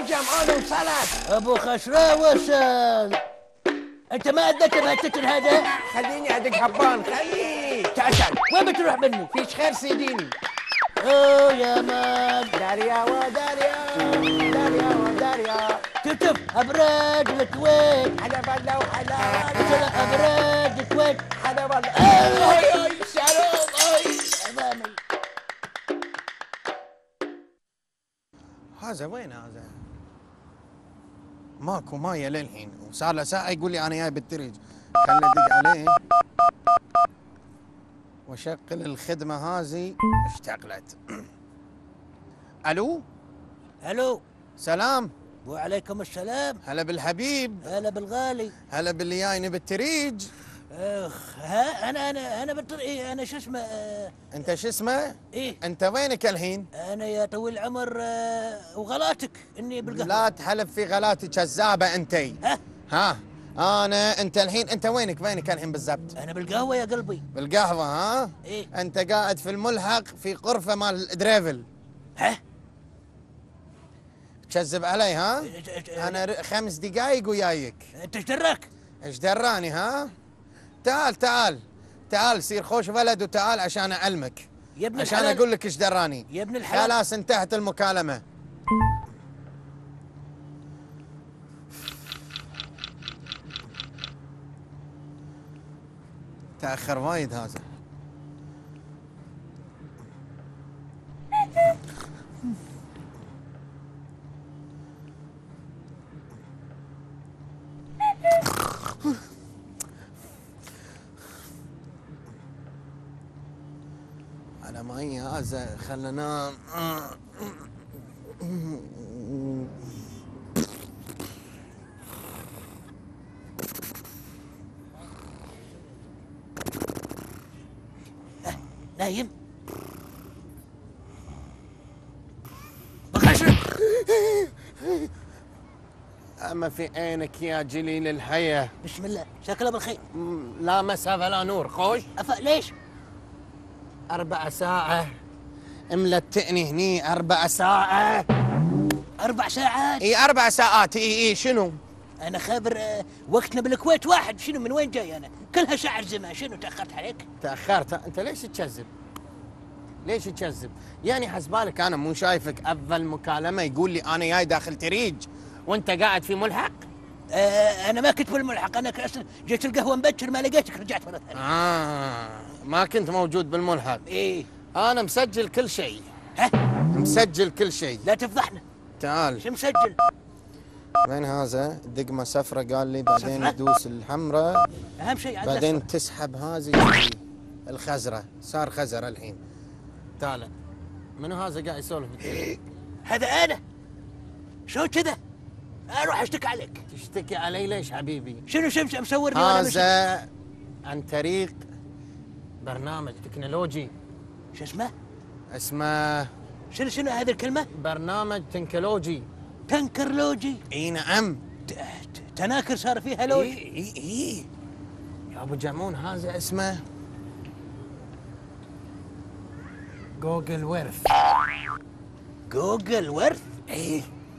جمعان وصلت. ابو خشرة وصل. انت ما اديت بهالتتر هذا؟ خليني ادق هبان، خليني. تعال وين بتروح مني؟ فيش خير سيديني. اوه يا مان. داريا وداريا داريا وداريا. كتب ابراج الكويت. حدا بلا وحلا. مثلا ابراج الكويت. حدا بلا. اي شالوم اي. عظامي. هذا وين هذا؟ ماكو مايه للحين، وصار له ساعة يقول لي أنا جاي بالطريق. خلنا ندق عليه وشغل الخدمة هذه اشتغلت. ألو؟ الو. سلام. وعليكم السلام. هلا بالحبيب. هلا بالغالي. هلا باللي جايني بالطريق. اخ ها انا بالطريق. انا شو اسمه أنت شو اسمه؟ ايه. أنت وينك الحين؟ انا يا طويل العمر وغلاتك اني بالقهوه. لا تحلف في غلاتي كذابة أنتي. ها أنت الحين أنت وينك الحين بالضبط؟ انا بالقهوه يا قلبي. بالقهوة ها؟ ايه. أنت قاعد في الملحق في غرفة مال دريفل. ها؟ تكذب علي ها؟ أنا 5 دقايق ويايك. انت ايش دراك؟ ايش دراني ها؟ تعال سير خوش ولد وتعال عشان أعلمك. يا ابن عشان الحلال. أقول لك ايش دراني. يا ابن الحلال. خلاص انتهت المكالمة. تأخر وايد هذا. على ماي هذا خلنا ننام. نايم. بخشر. أما في عينك يا جليل الحياة. بسم الله شكله بالخير. لا مسافة لا نور خوش. ليش؟ 4 ساعة ملتقني هني 4 ساعة. 4 ساعات؟ اي 4 ساعات. اي شنو؟ انا خابر وقتنا بالكويت واحد. شنو من وين جاي انا؟ كلها شعر زمان. شنو تاخرت عليك؟ تأخرت. انت ليش تكذب؟ يعني حسبالك انا مو شايفك اول مكالمة يقول لي انا جاي داخل تريج وانت قاعد في ملحق؟ انا ما كنت بالملحق. انا اصلا جيت القهوه مبكر ما لقيتك رجعت مره ثانيه. ما كنت موجود بالملحق. ايه. انا مسجل كل شيء. ها؟ مسجل كل شيء. لا تفضحنا. تعال. شو مسجل؟ وين هذا؟ دقمة صفرة قال لي، بعدين صفرة؟ تدوس الحمراء، اهم شيء عندنا بعدين تسحب هذه الخزرة. صار خزرة الحين. تعال. منو هذا قاعد يسولف؟ هذا انا. شو كذا؟ اروح اشتكي عليك. تشتكي علي ليش حبيبي؟ شنو شمس مصورني وانا مش... هذا عن طريق برنامج تكنولوجي. شو اسمه؟ اسمه شنو هذه الكلمه؟ برنامج تنكولوجي. تنكرلوجي. اي نعم. تناكر صار فيها لوج. اي يا ابو جمون هذا اسمه جوجل ورث. جوجل ورث؟ اي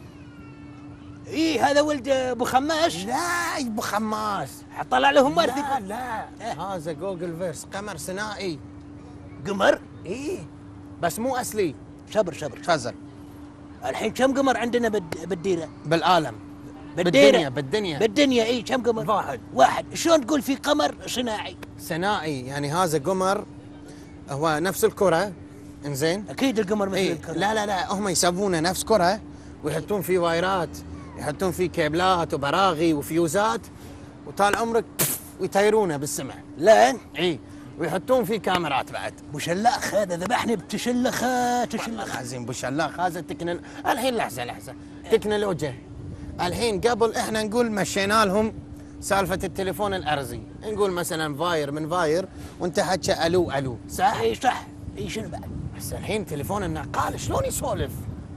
هذا ولد ابو خماس. لا ابو خماس طلع لهم ورث. لا هذا جوجل فيرس، قمر صناعي. قمر؟ اي بس مو اصلي. صبر تفضل. الحين كم قمر عندنا بالديره؟ بالعالم. بالديره بالدنيا اي كم قمر؟ واحد. شلون تقول في قمر صناعي؟ يعني هذا قمر هو نفس الكرة. انزين. اكيد القمر مثل الكرة. لا هم يسوونه نفس كرة ويحطون فيه وايرات، يحطون فيه كيبلات وبراغي وفيوزات وطال عمرك ويطيرونه بالسماء. لا اي ويحطون فيه كاميرات بعد. بوشلاخ هذا ذبحني تشلخ عزيم بوشلاخ هذا الحين لحظة تكنولوجيا. الحين قبل احنا نقول مشينا لهم سالفة التليفون الأرضي، نقول مثلا فاير من فاير وانت حكى الو صح؟ اي صح. شنو بعد؟ بس الحين تليفون النقال شلون يسولف؟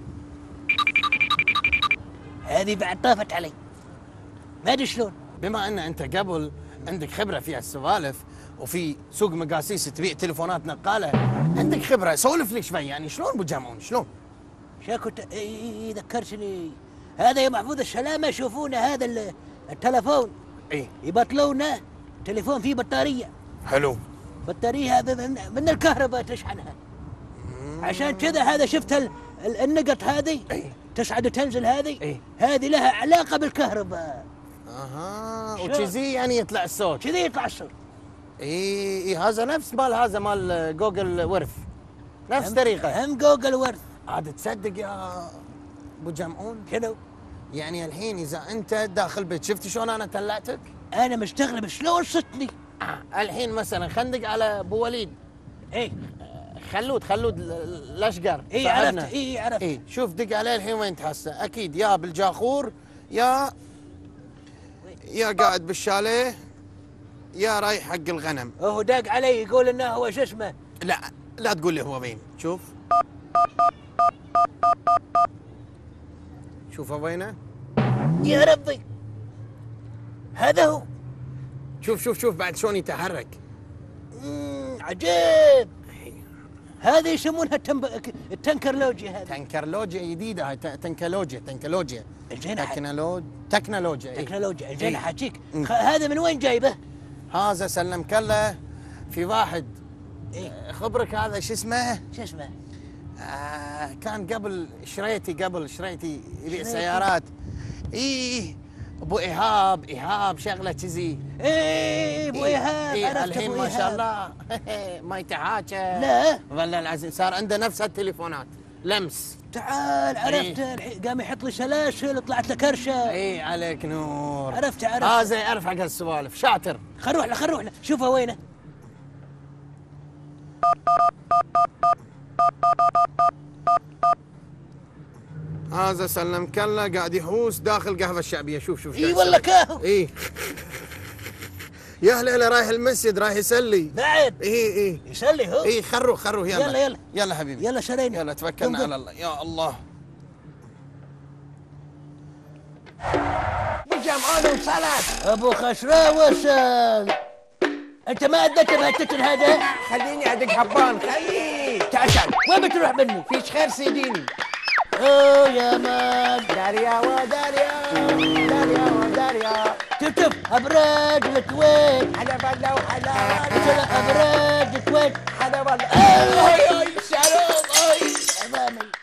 هذه بعد طافت علي ما ادري شلون. بما ان انت قبل عندك خبرة في السوالف وفي سوق مقاسيس تبيع تليفونات نقالة، عندك خبرة، سولف لي شوي يعني شلون ابو جامون شلون؟ شاكو ذكرتني. هذا يا محفوظ السلامة يشوفون هذا التلفون اي يبطلونه. تليفون فيه بطارية. حلو. بطارية هذا من الكهرباء تشحنها. عشان كذا هذا شفت النقط هذه تصعد وتنزل هذه. هذه لها علاقة بالكهرباء. اها وكذي يعني يطلع الصوت. كذي يطلع الصوت. اي هذا نفس مال هذا مال جوجل ورث. نفس طريقة. هم جوجل ورث. عاد تصدق يا ابو جمعون؟ شنو؟ يعني الحين اذا انت داخل بيت شفت شلون انا طلعتك؟ انا مستغرب شلون صدتني. الحين مثلا خلينا ندق على ابو وليد. ايه خلود الاشقر. اي عرفت. اي عرفت. اي شوف دق عليه الحين وين تحسه؟ اكيد يا بالجاخور يا قاعد بالشاليه يا رايح حق الغنم. هو داق علي يقول انه هو شو اسمه. لا تقول لي هو وين. شوف وينه. يا ربي هذا هو. شوف بعد شلون يتحرك. عجيب. هذه يسمونها التنكرلوجيا. هذه تنكرلوجيا جديده. هاي تنكلوجيا الجينا تكنولوجيا. الجينا حاجيك. هذا من وين جايبه؟ هذا سلم كله في واحد. خبرك هذا شو اسمه؟ كان قبل شريتي يبيع سيارات. ابو ايهاب شغله كذي. ابو ايهاب. عرفت الحين ما شاء الله ما يتحاكى. لا والله العظيم صار عنده نفس هالتليفونات لمس. تعال عرفت. قام يحط لي سلاسل طلعت له كرشه. اي عليك نور. عرفت. هذا يعرف حق هالسوالف شاطر. خل نروح له شوفه وينه. هذا سلم كله قاعد يحوس داخل قهوه الشعبيه. شوف اي والله كاهو. يا هلا رايح المسجد رايح يسلي بعد. يسلي هو. خروه يلا حبيبي يلا شرينا. يلا توكلنا على الله. يا الله ابو جمعان وصلت. ابو خشرة وصل. انت ما اديت بهالتتر هذا. خليني ادق حبان. خليني تعال وين بتروح مني؟ فيش خير سيديني. اوه يا مان. داريا وداريا شوف ابراج الكويت. حلب الله وحلال. ابراج الكويت. حلب الله. اي سلام. امامي.